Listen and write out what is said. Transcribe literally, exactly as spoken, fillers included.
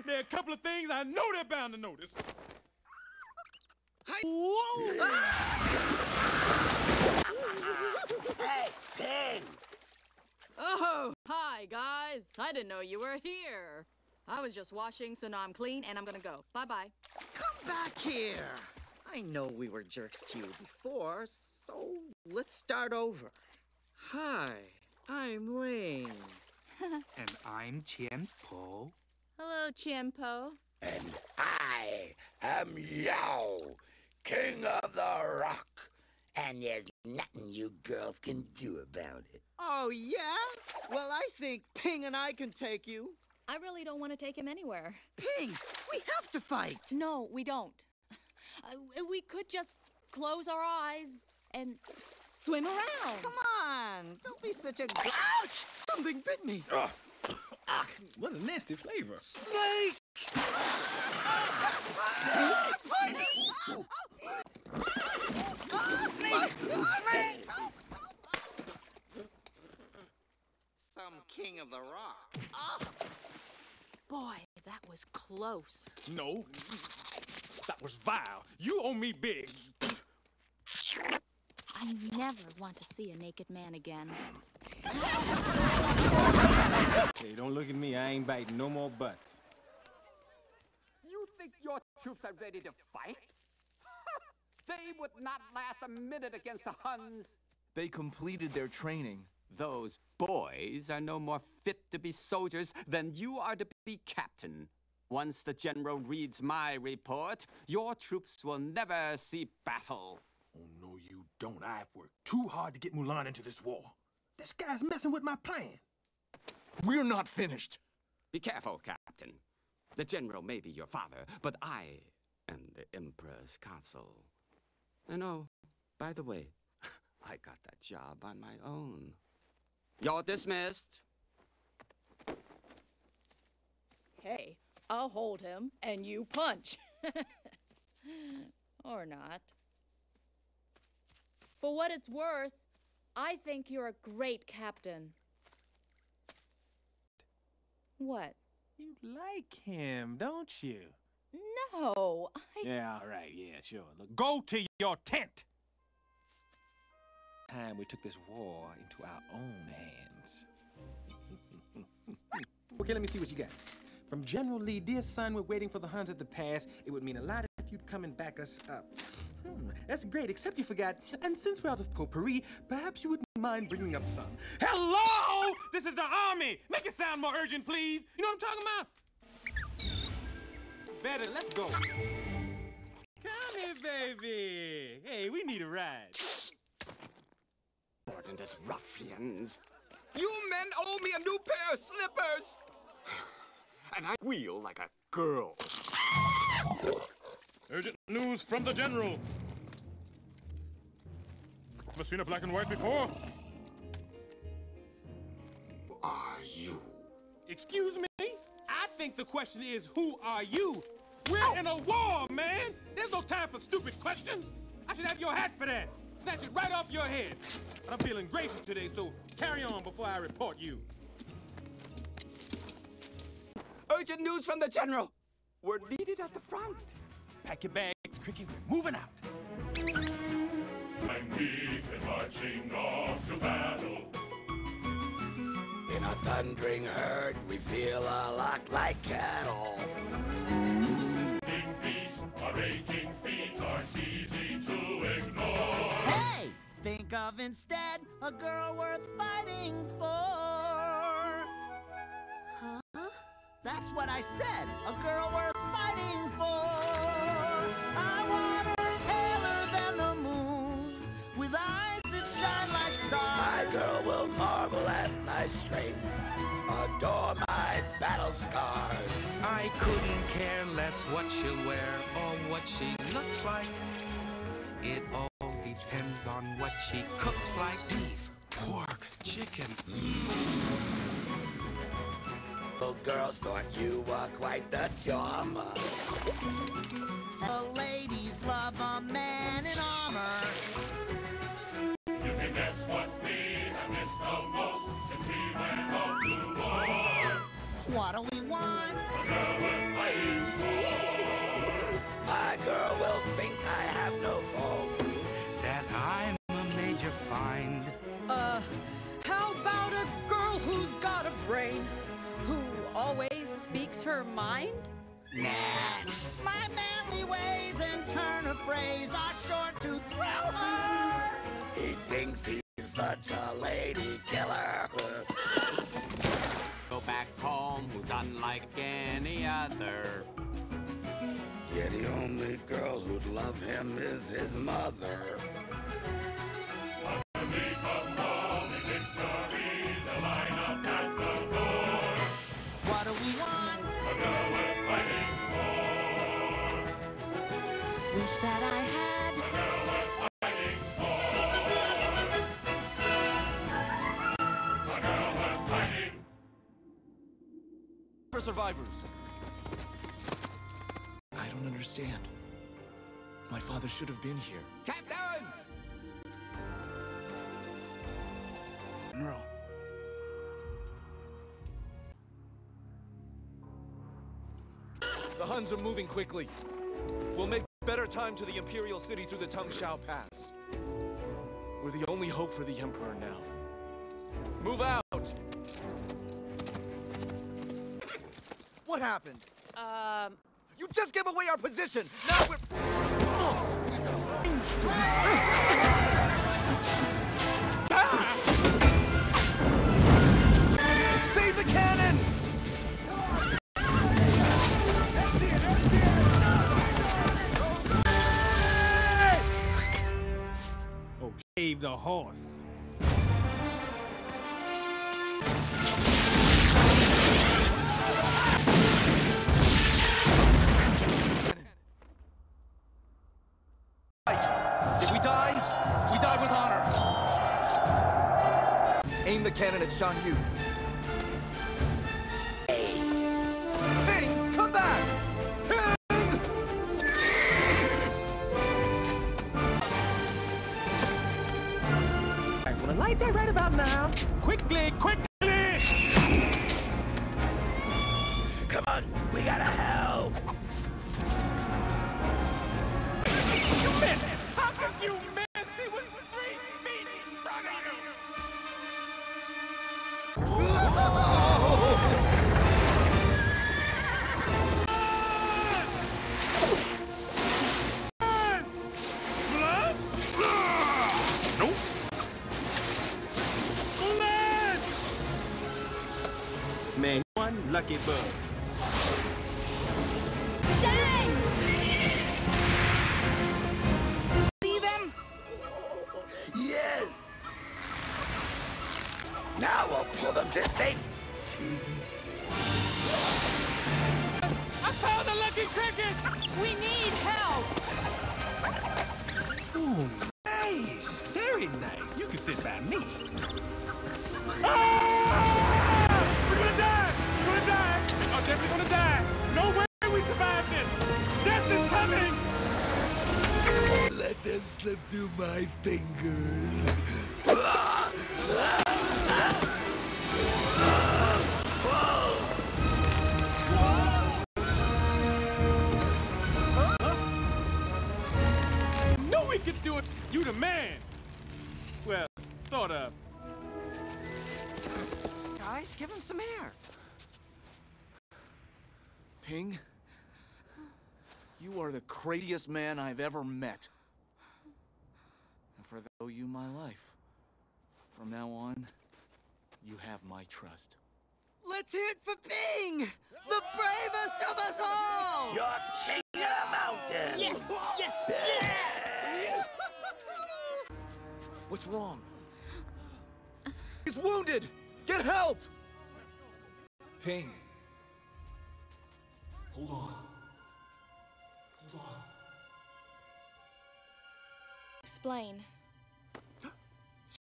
There are a couple of things I know they're bound to notice. Whoa! Hey, Ping! Oh, hi, guys. I didn't know you were here. I was just washing, so now I'm clean, and I'm gonna go. Bye-bye. Come back here. I know we were jerks to you before, so let's start over. Hi, I'm Lane. And I'm Chien Po. Hello, Chien-Po. And I am Yao, king of the rock. And there's nothing you girls can do about it. Oh, yeah? Well, I think Ping and I can take you. I really don't want to take him anywhere. Ping, we have to fight. No, we don't. Uh, we could just close our eyes and swim around. Come on, don't be such a... Ouch! Something bit me. Ah, what a nasty flavor. Snake! Snake! Snake! Some king of the rock. Boy, that was close. No, that was vile. You owe me big. I never want to see a naked man again. Hey, don't look at me. I ain't biting no more butts. You think your troops are ready to fight? They would not last a minute against the Huns. They completed their training. Those boys are no more fit to be soldiers than you are to be captain. Once the general reads my report, your troops will never see battle. Oh, no, you don't. I've worked too hard to get Mulan into this war. This guy's messing with my plan. We're not finished. Be careful, Captain. The general may be your father, but I am the Emperor's consul. And oh, by the way, I got that job on my own. You're dismissed. Hey, I'll hold him, and you punch. Or not. For what it's worth, I think you're a great captain. What? You like him, don't you? No, I... Yeah, all right, yeah, sure. Look, go to your tent. Time we took this war into our own hands. Okay, let me see what you got. From General Lee, dear son, we're waiting for the Huns at the pass. It would mean a lot if you'd come and back us up. Hmm, that's great, except you forgot. And since we're out of potpourri, perhaps you wouldn't mind bringing up some. Hello! This is the army! Make it sound more urgent, please. You know what I'm talking about? Better, let's go. Come here, baby. Hey, we need a ride. Ordinate ruffians. You men owe me a new pair of slippers. And I wheel like a girl. Urgent news from the general. Ever seen a black and white before? Who are you? Excuse me? I think the question is, who are you? We're in a war, man! There's no time for stupid questions! I should have your hat for that! Snatch it right off your head! But I'm feeling gracious today, so carry on before I report you. Urgent news from the general! We're needed at the front. Pack your bags, Cricket. We're moving out. And we've been marching off to battle. In a thundering herd, we feel a lot like cattle. Big beats, our aching feet aren't easy to ignore. Hey! Think of instead a girl worth fighting for. Huh? That's what I said. A girl worth fighting for. I want her paler than the moon, with eyes that shine like stars. My girl will marvel at my strength, adore my battle scars. I couldn't care less what she'll wear or what she looks like. It all depends on what she cooks like. Beef, pork, chicken. Mm. Oh, girls, don't you are quite the charmer. The ladies love a man in armor. You can guess what we have missed the most since we went off to war. What do we want? A girl worth find. Uh, how about a girl who's got a brain? Who always speaks her mind? Nah. My manly ways and turn of phrase are sure to thrill her. He thinks he's such a lady killer. Go back home, who's unlike any other. Yeah, the only girl who'd love him is his mother. Underneath the morning victory, the line up at the door. What do we want? A girl worth fighting for. Wish that I had. A girl worth fighting for. A girl worth fighting. For survivors. I don't understand. My father should have been here. Captain! General. The Huns are moving quickly. We'll make better time to the Imperial City through the Tungshao Pass. We're the only hope for the Emperor now. Move out! What happened? Um... You just gave away our position! Now we're... Save the cannons! Oh, save the horse. If we died, we died with honor. Aim the cannon at Shan Yu. Ping, come back! Ping! I wanna light that right about now. Quickly, quickly! Come on, we gotta help! You missed! How could you miss? He was three feet in front of you! Blood? Nope. Blood! Man, one lucky bug. Shang! Yes! Now we'll pull them to safety. I found the lucky cricket! We need help! Ooh, nice! Very nice. You can sit by me. Ah! We're gonna die! We're gonna die! I'm definitely gonna die! No way we survive this! Death is coming! Let them slip through my fingers. Knew we could do it! You the man! Well, sort of. Guys, give him some air. Ping, you are the craziest man I've ever met. And for that, I owe you my life. From now on, you have my trust. Let's hear it for Ping! The bravest of us all! You're king of the mountain! Yes! Yes! Yes! What's wrong? He's wounded! Get help! Ping. Hold on. Hold on. Explain.